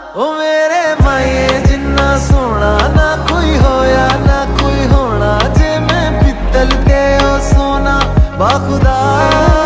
ओ मेरे माए जिन्ना सोना ना कोई होया ना कोई होना, जे मैं पित्तल ते ओ सोना बाखुदा।